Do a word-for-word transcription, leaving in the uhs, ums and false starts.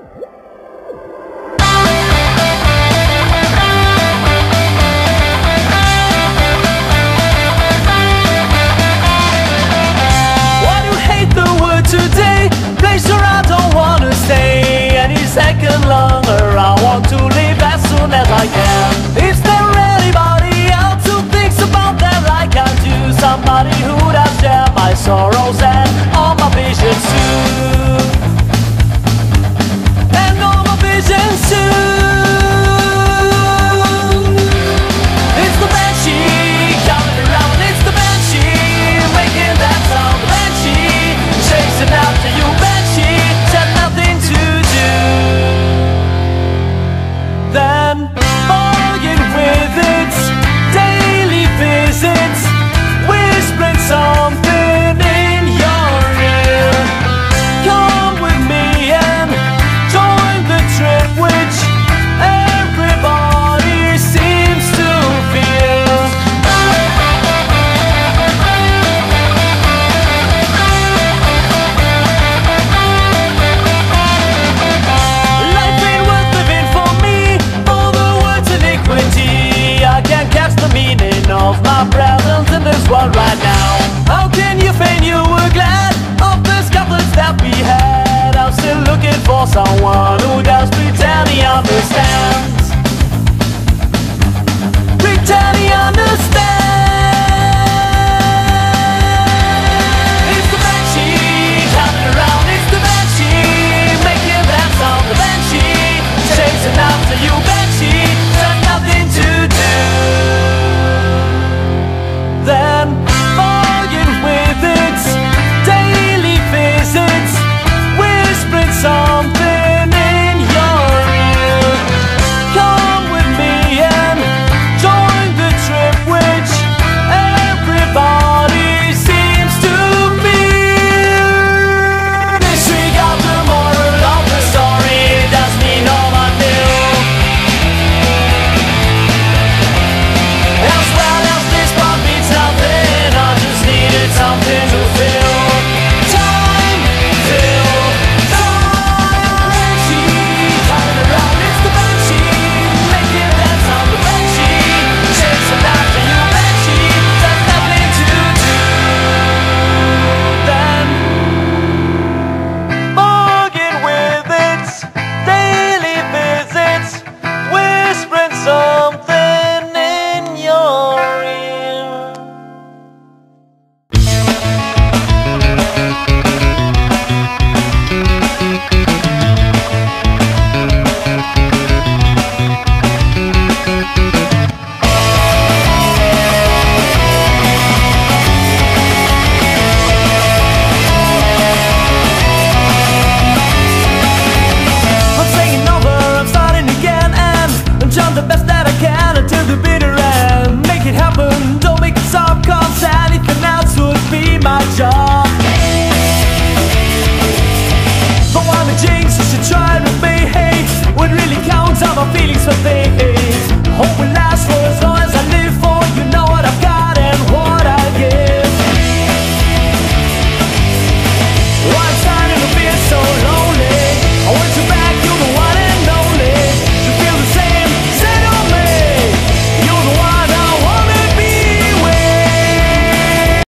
Longer, I want to live as soon as I can. Is there anybody else who thinks about that like I do? Somebody who does share my sorrows and all my visions too. And all my visions too. It's the banshee coming around. It's the banshee making that sound. The banshee chasing after you. Banshee said nothing to do than bargain with its daily visits, whispering something in your ear. Come with me and join the trip which everybody seems to feel. Life ain't worth living for me. I can't catch the meaning of my presence in this world right now. How can you feign you were glad of the scuffles that we had? I'm still looking for someone